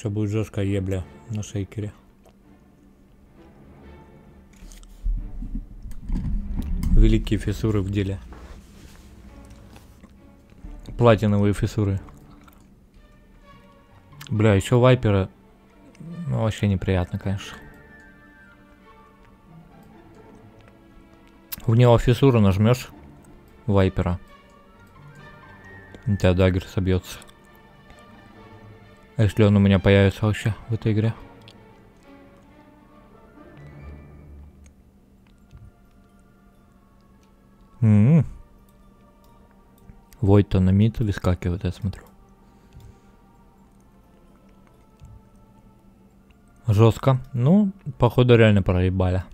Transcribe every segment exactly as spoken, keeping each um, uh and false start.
Сейчас будет жесткая ебля на шейкере. Великие фиссуры в деле. Платиновые фиссуры. Бля, еще вайпера. Ну, вообще неприятно, конечно. В него фиссуру нажмешь вайпера. У тебя даггер собьется. А если он у меня появится вообще в этой игре? М-м-м. Войт-то на мид выскакивает, я смотрю. Жестко. Ну, походу реально проебали.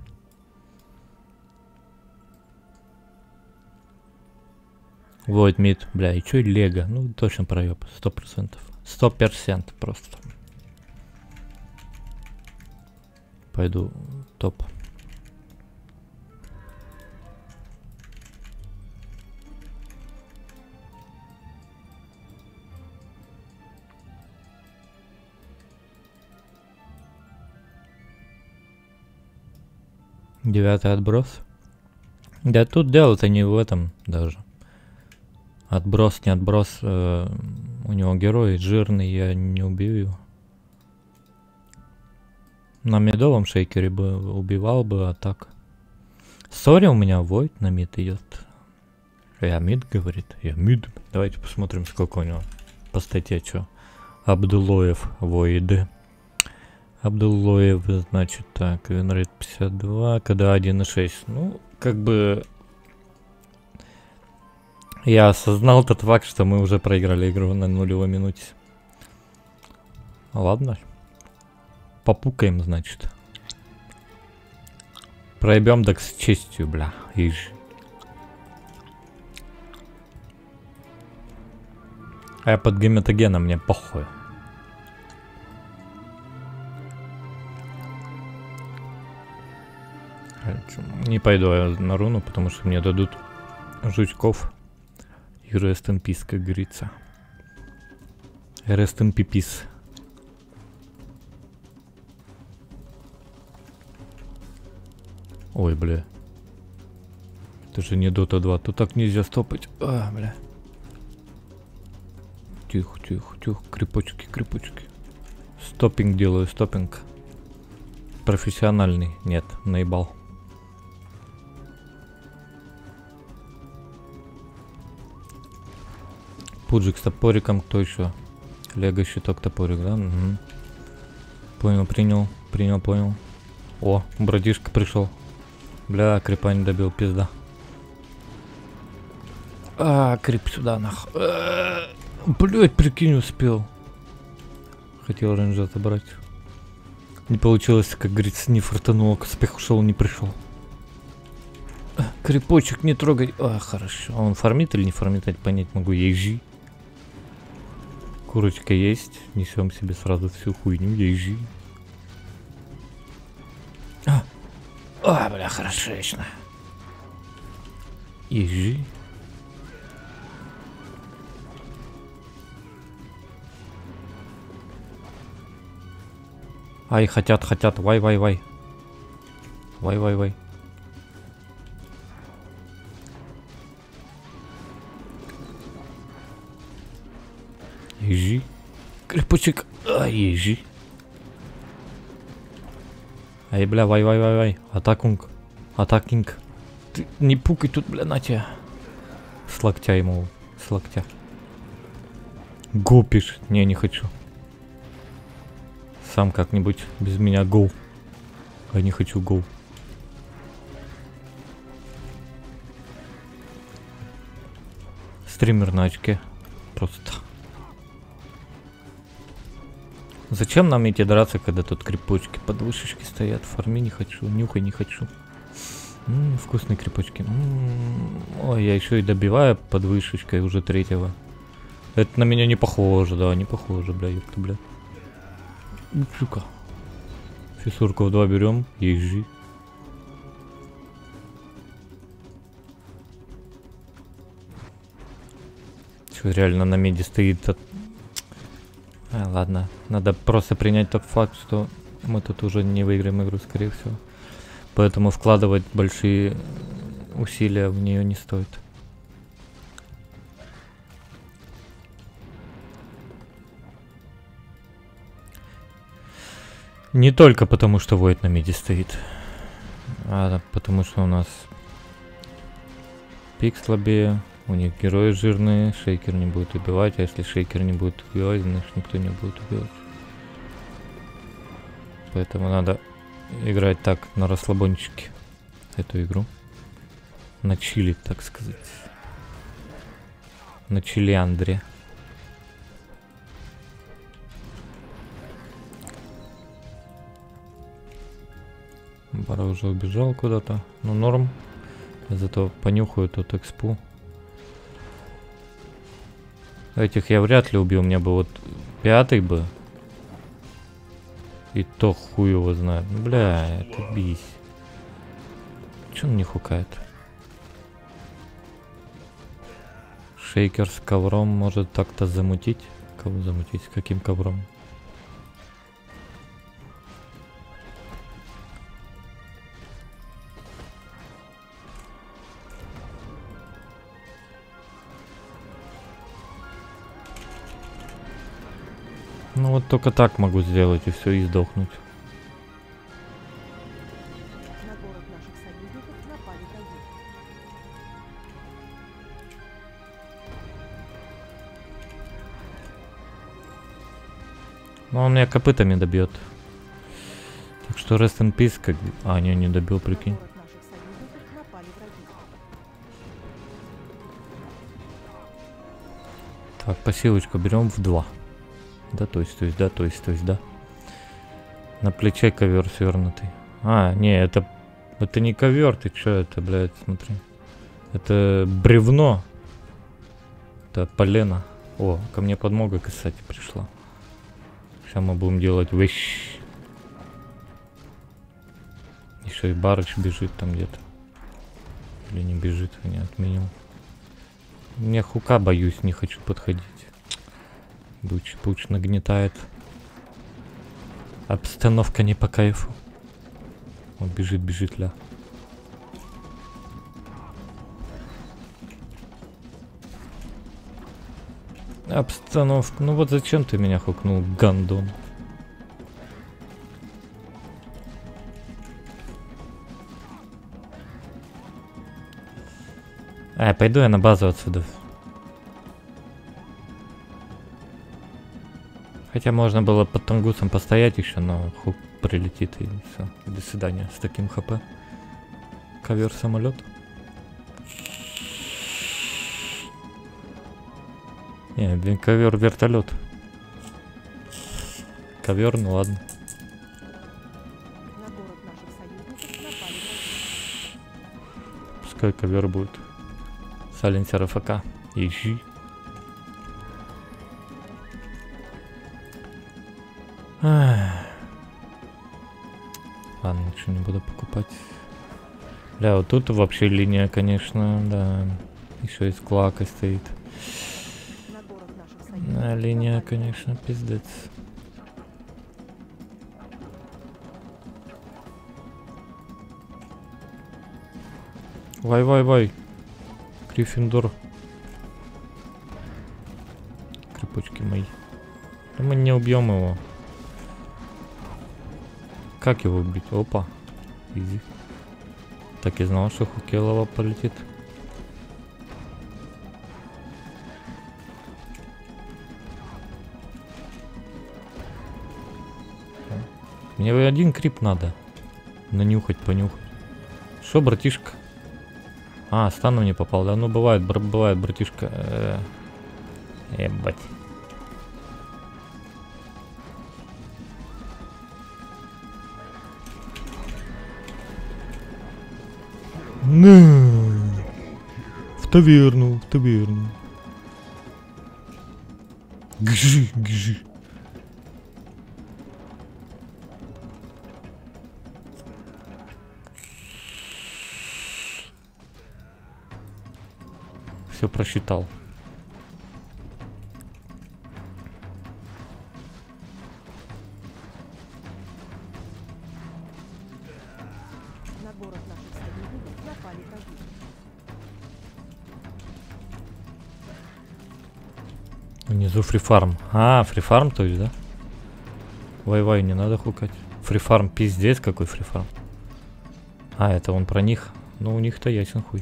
Войт мид, бля, и чё лего? Ну, точно проеб, сто процентов. Сто процентов просто. Пойду топ. Девятый отброс. Да тут дело-то не в этом даже. Отброс, не отброс. Э, у него герой жирный, я не убью его. На медовом шейкере бы убивал бы, а так. Сори, у меня войд на мид идет. Я мид, говорит. Я мид. Давайте посмотрим, сколько у него по статье, что. Абдулоев войд. Абдулоев, значит, так, винрейт пятьдесят два, КД один и шесть. Ну, как бы... Я осознал тот факт, что мы уже проиграли игру на нулевой минуте. Ладно. Попукаем, значит. Проебем так с честью, бля. Ишь. А я под гематогеном, мне похуй. Не пойду я на руну, потому что мне дадут жучков. И rest in peace, как говорится. Rest in peace. Ой, бля. Это же не дота два. Тут так нельзя стопать. А, бля. Тихо, тихо, тихо. Крепочки, крепочки. Стоппинг делаю, стоппинг. Профессиональный. Нет, наебал. Пуджик с топориком, кто еще? Лего щиток топорик, да? Угу. Понял, принял, принял, понял. О, братишка пришел. Бля, крипа не добил, пизда. А, крип сюда, нах. Блять, прикинь, успел. Хотел рейнджа отобрать. Не получилось, как говорится, не фартануло, к успеху шел, не пришел. Крипочек не трогай. А, хорошо. Он фармит или не фармит, я понять могу. Ежи. Курочка есть. Несем себе сразу всю хуйню. Ежи. А, а бля, хорошечно. Ежи. Ай, хотят, хотят. Вай, вай, вай. Вай, вай, вай. Ежи. Крепочек. А, ежи. Ай, бля, вай, вай, вай, вай. Атакунг. Атакинг. Ты не пукай тут, бля, на тебя. С локтя ему. С локтя. Го пишет. Не, не хочу. Сам как-нибудь без меня гоу. Я не хочу гоу. Стример на очке. Просто. Зачем нам идти драться, когда тут крепочки под вышечки стоят? Фарми не хочу, нюхай не хочу. М-м, вкусные крепочки. М-м-м. Ой, я еще и добиваю под вышечкой уже третьего. Это на меня не похоже, да, не похоже, бля, ёпта, бля. Ну, сука. Фиссурку в два берем, ежи. Что, реально на меди стоит от... А, ладно, надо просто принять тот факт, что мы тут уже не выиграем игру, скорее всего. Поэтому вкладывать большие усилия в нее не стоит. Не только потому, что Войд на миде стоит, а потому что у нас пик слабее, у них герои жирные, Шейкер не будет убивать, а если Шейкер не будет убивать, значит никто не будет убивать. Поэтому надо играть так, на расслабончике, эту игру. На чили, так сказать. На чилиандре. Бара уже убежал куда-то. Ну, норм. Зато понюхаю тут экспу. Этих я вряд ли убил. Мне бы вот пятый бы. И то хуй его знает. Бля, это бись. Че он не хукает? Шейкер с ковром может так-то замутить. Кого замутить? С каким ковром? Ну вот только так могу сделать и все, и сдохнуть. На город наших союзников напали враги. Ну он меня копытами добьет. Так что rest in peace, как... А, не, не добил, прикинь. На город наших союзников напали враги. Так, посилочку берем в два. Да, то есть, то есть, да, то есть, то есть, да. На плече ковер свернутый. А, не, это... Это не ковер, ты чё это, блядь, смотри. Это бревно. Это полено. О, ко мне подмога, кстати, пришла. Сейчас мы будем делать вещь. Еще и Барыч бежит там где-то. Или не бежит, не отменил. Мне хука боюсь, не хочу подходить. Буч, пуч нагнетает. Обстановка не по кайфу. Он бежит, бежит, ля. Обстановка. Ну вот зачем ты меня хукнул, гандон? А, пойду я на базу отсюда. Хотя можно было под Тунгусом постоять еще, но хук прилетит и все. До свидания с таким хп. Ковер самолет. Не, блин, ковер вертолет. Ковер, ну ладно. На город наших союзников напали враги. Пускай ковер будет. Сайленсер АФК. Ищи. Ах. Ладно, ничего не буду покупать. Бля, вот тут вообще линия, конечно, да. Еще и с клакой стоит. На город наших союзников А, линия, напали конечно, пиздец. Вай-вай-вай. Гриффиндор. Крепочки мои. Да мы не убьем его. Как его убить? Опа. Изи. Так и знал, что Хукелова полетит. Мне один крип надо. Нанюхать, понюхать. Шо, братишка? А, стану не попал. Да ну бывает, бр бывает, братишка. Э -э Ебать. На! В таверну, в таверну. Гжи, гжи. Все просчитал. город наших союзников напали враги. Внизу фрифарм. А, фрифарм, то есть, да? Вай-вай, не надо хукать. Фрифарм, пиздец, какой фрифарм. А, это он про них. Ну, у них-то ясен хуй.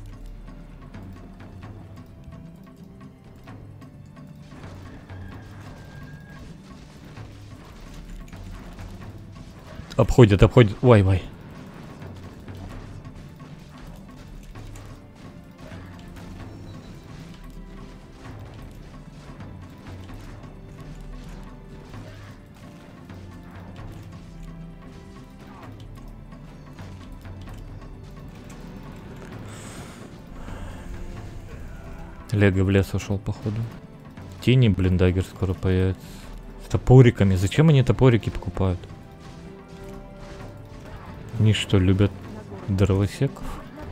Обходит, обходит. Вай-вай. Лего в лес ушел, походу. Тени, блин, даггер скоро появится. С топориками. Зачем они топорики покупают? Они что, любят дровосеков?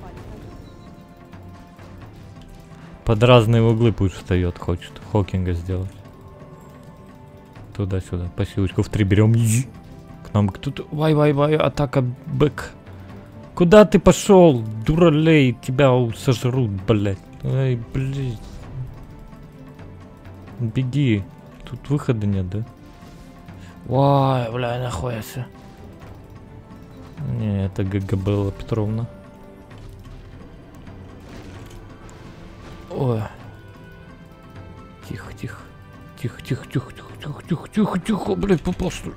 Под разные углы пусть встает, хочет Хокинга сделать. Туда-сюда. Посилочку в три берем. К нам кто-то. Вай-вай-вай, атака бэк. Куда ты пошел? Дуралей, тебя сожрут, блядь. Ай, блядь. Беги. Тут выхода нет, да? Ой, бля, находится. Не, это Гагабелла Петровна. Ой. Тихо, тихо. Тихо, тихо, тихо, тихо, тихо, тихо, тихо, тихо, блядь, попал что ли?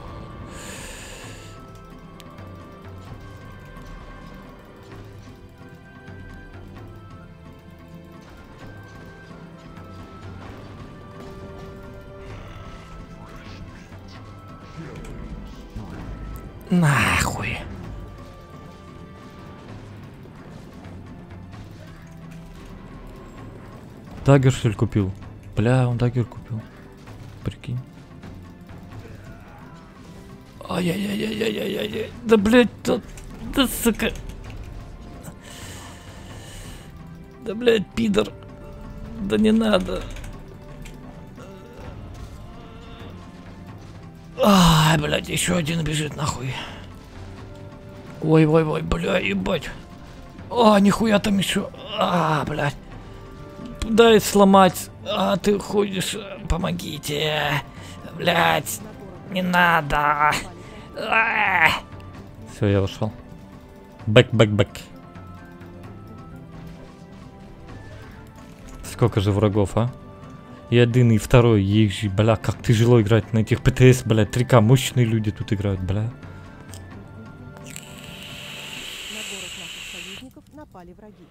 Нахуй. Даггер, что ли, купил? Бля, он даггер купил. Прикинь. Ай-яй-яй-яй-яй-яй-яй. Да, блядь, да, да, сука. Да, блядь, пидор. Да не надо. Ай, блядь, еще один бежит нахуй. Ой-ой-ой, бля, ебать. А, нихуя там еще. А, блядь. Дай сломать. А, ты ходишь. Помогите. Блядь. Не надо. Все, я ушел. Бэк, бэк, бэк. Сколько же врагов, а? И один, и второй, их же, бля, как тяжело играть на этих ПТС, бля, три ка, мощные люди тут играют, бля. На город наших союзников напали враги.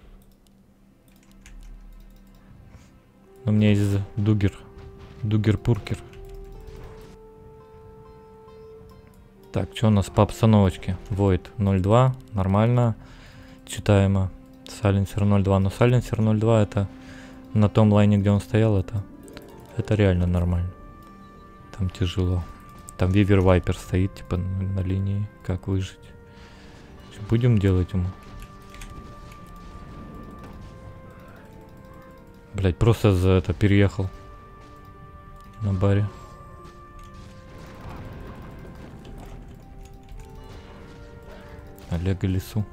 У меня есть дугер, дугер-пуркер. Так, что у нас по обстановочке? Void ноль два, нормально, читаемо. Сайленсер ноль два, но Сайленсер ноль два это на том лайне, где он стоял, это... Это реально нормально. Там тяжело. Там Вивер Вайпер стоит, типа, на, на линии. Как выжить? Что будем делать ему? Блять, просто за это переехал. На баре. Олега лесу.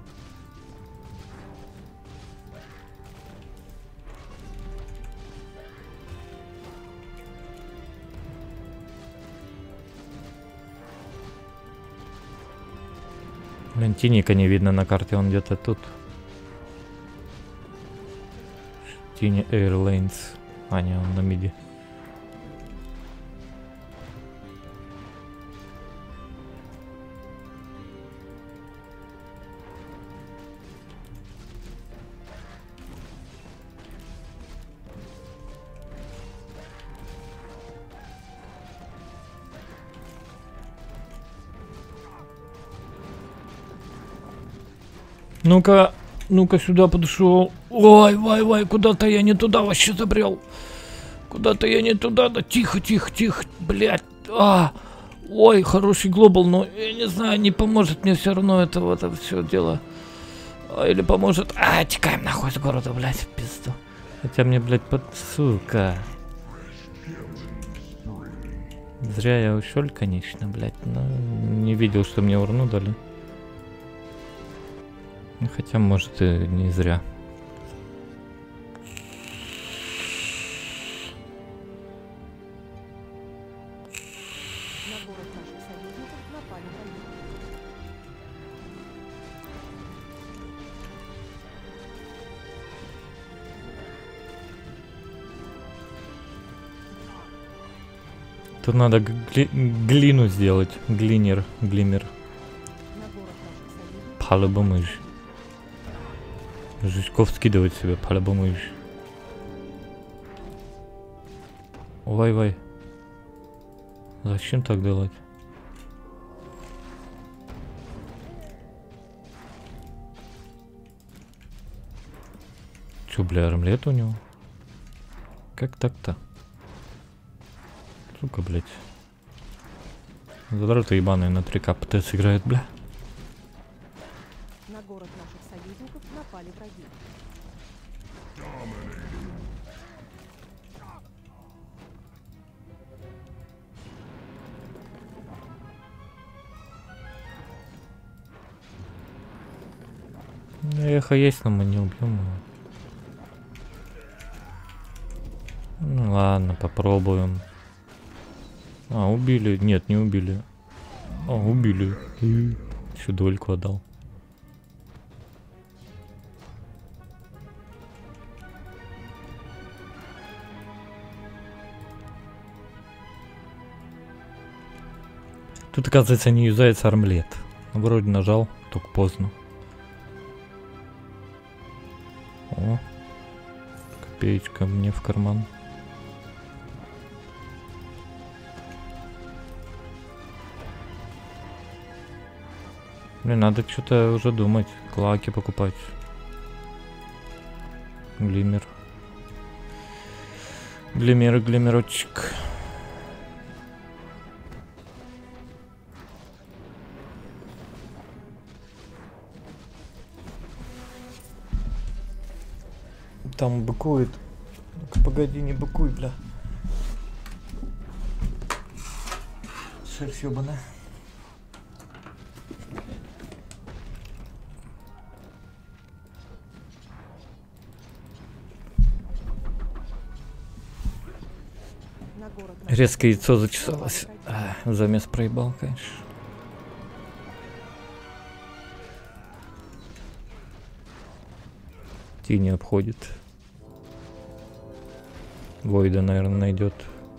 Блин, Тиника не видно на карте, он где-то тут. Тини Airlines. А, не, он на миде. Ну-ка, ну-ка сюда подошел. Ой, вай, вай, куда-то я не туда вообще забрел. Куда-то я не туда, да тихо, тихо, тихо, блядь. А, ой, хороший глобал, но я не знаю, не поможет мне все равно это вот это все дело. А, или поможет. А, текаем нахуй с города, блядь, в пизду. Хотя мне, блядь, под... Сука. Зря я ушел, конечно, блядь, но не видел, что мне урну дали. Хотя, может, и не зря. На город наших союзников напали враги. Тут надо гли глину сделать. Глинер, глимер. На город наших союзников По-любому ищ. Жучков скидывать себе, по-любому ищ. Вай-вай. Зачем так делать? Чё, бля, армлет у него? Как так-то? Сука, блядь. Задраты ебаные на три ка ПТС играет, бля. на город наших союзников напали враги. Эхо есть, но мы не убьем его. Ну ладно, попробуем. А, убили. Нет, не убили. А, убили. Еще дольку отдал. Тут, оказывается, не юзается армлет. Вроде нажал, только поздно. О, копеечка мне в карман. Блин, надо что-то уже думать. Клаки покупать. Глимер. Глимер, глимерочек. Там быкует. Ну-ка, погоди, не быкуй, бля. Шерсть ёбаная. На город наших Резко яйцо союзников зачесалось. напали враги. А, замес проебал, конечно. Тени обходит. Войда, наверное, найдет.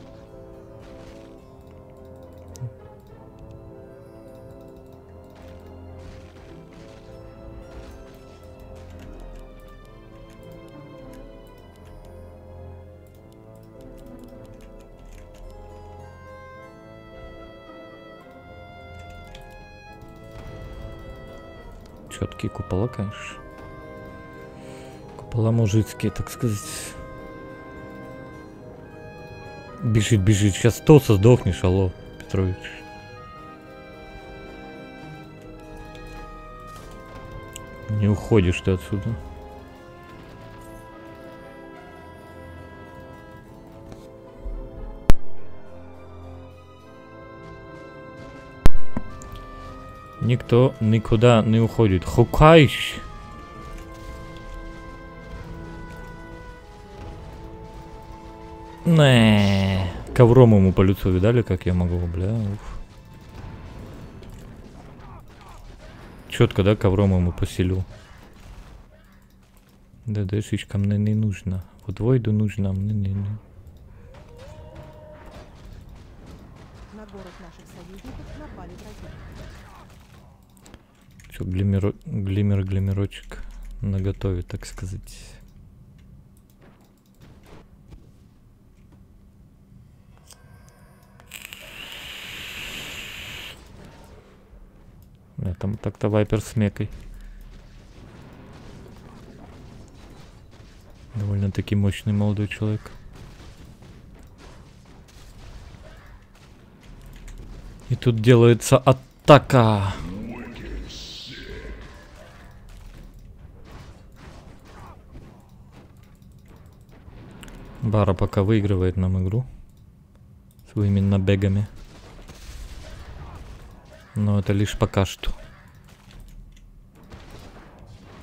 Четкие купола, конечно. Купола мужицкие, так сказать. Бежит, бежит. Сейчас толсто сдохнешь, алло, Петрович. Не уходишь ты отсюда. Никто никуда не уходит. Хукаешь. Не, ковром ему по лицу видали, как я могу, бля. Уф. Четко, да, ковром ему поселил. Да, дэшечка мне не нужно. Вот Войду нужно, мне не, не. На город наших союзников напали враги. Чё, глимер, глимер, глимерочек наготове, так сказать. Я там так-то вайпер с мекой. Довольно-таки мощный молодой человек. И тут делается атака. Бара пока выигрывает нам игру своими набегами. Но это лишь пока что.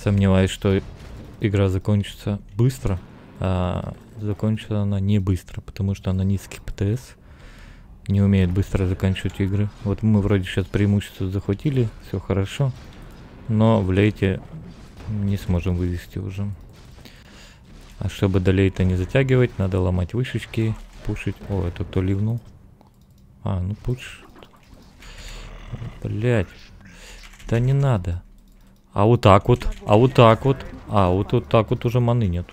Сомневаюсь, что игра закончится быстро, а закончится она не быстро, потому что она низкий пэ тэ эс, не умеет быстро заканчивать игры. Вот мы вроде сейчас преимущество захватили, все хорошо, но в лейте не сможем вывести уже. А чтобы до лейта не затягивать, надо ломать вышечки, пушить. О, это кто ливнул? А, ну пуш. Блять. Да не надо. А вот так вот, а вот так вот. А, вот, вот так вот уже маны нет.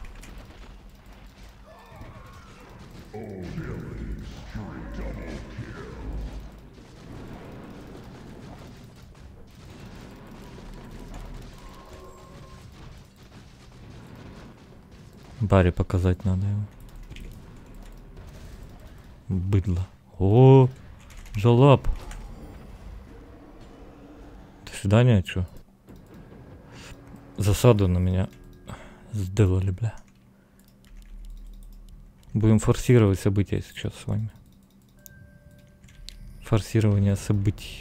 Баре показать надо его. Быдло. О, жалап. До свидания, чё? Засаду на меня сделали, бля. Будем форсировать события сейчас с вами. Форсирование событий.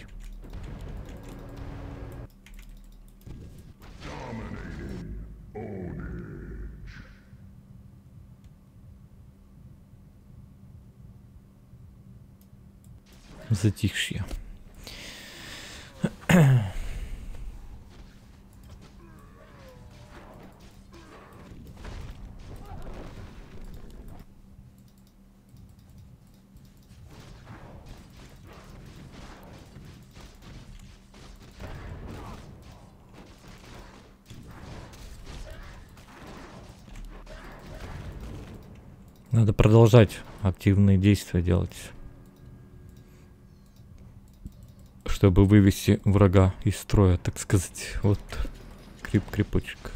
Затихшие. Надо продолжать активные действия делать, чтобы вывести врага из строя, так сказать. Вот крип-крипочек.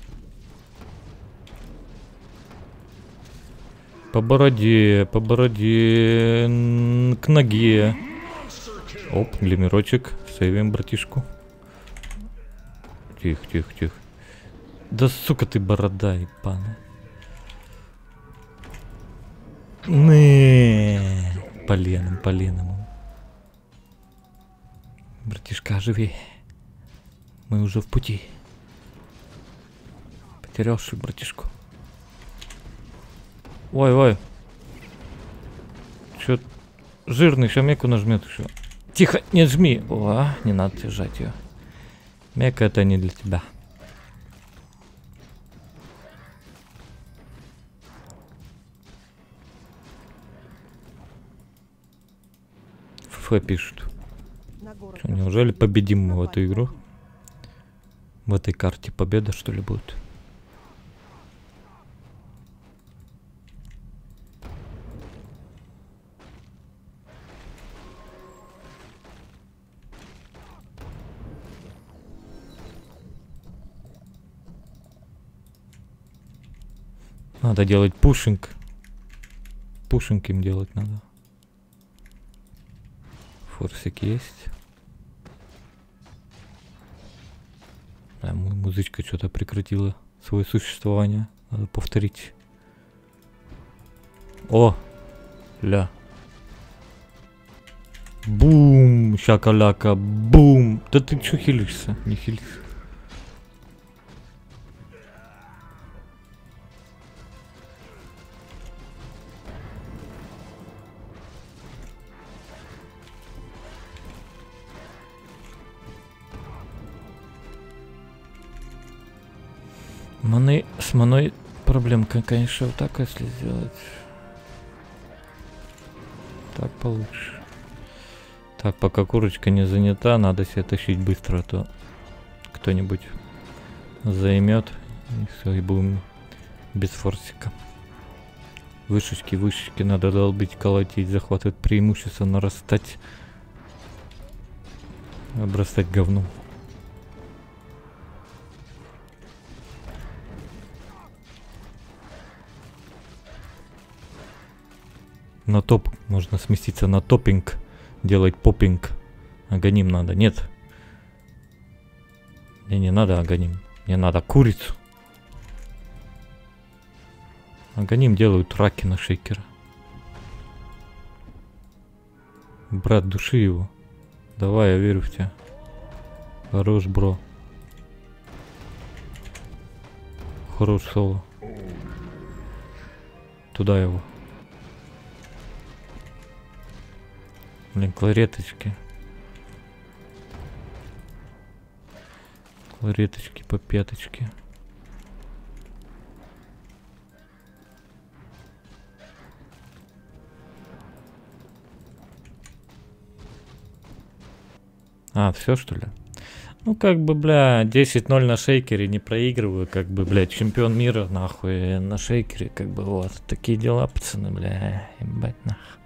По бороде, по бороде, к ноге. Оп, глимерочек. Сейвим, братишку. Тихо, тихо, тихо. Да сука ты борода, ебаная. Не, поленом, поленом. Братишка, оживи. Мы уже в пути. Потерялся братишку. Ой, ой. Чё, жирный, ща меку нажмет еще. Тихо, не жми. О, не надо держать ее. Мека это не для тебя. Ф пишут. Что, неужели победим мы в эту игру? В этой карте победа, что ли, будет? Надо делать пушинг. Пушинг им делать надо. Форсик есть. А, музычка что-то прекратила свое существование. Надо повторить. О! Ля. Бум! Шакаляка! Бум! Да ты чё хилишься? Не хились. Маны, с маной проблемка, конечно, вот так, если сделать. Так получше. Так, пока курочка не занята, надо себя тащить быстро, а то кто-нибудь займет. И все, и будем без форсика. Вышечки, вышечки надо долбить, колотить, захватывать преимущество, нарастать. Обрастать говном. На топ можно сместиться, на топпинг, делать поппинг. Аганим надо, нет. Мне не надо аганим, мне надо курицу. Аганим делают раки на шейкера. Брат, души его. Давай, я верю в тебя. Хорош, бро. Хорош соло. Туда его. Блин, клареточки. Клареточки по пяточке. А, все что ли? Ну, как бы, бля, десять ноль на шейкере не проигрываю, как бы, бля, чемпион мира, нахуй, на шейкере, как бы, вот, такие дела, пацаны, бля, ебать, нахуй.